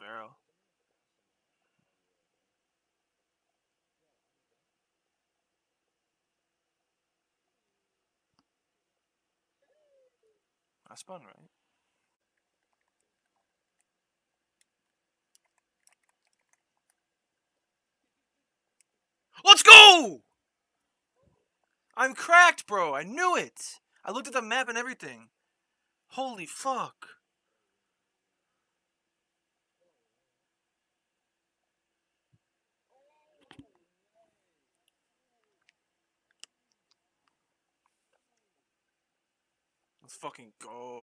barrel. I spun right. Let's go! I'm cracked, bro. I knew it. I looked at the map and everything. Holy fuck. Let's fucking go.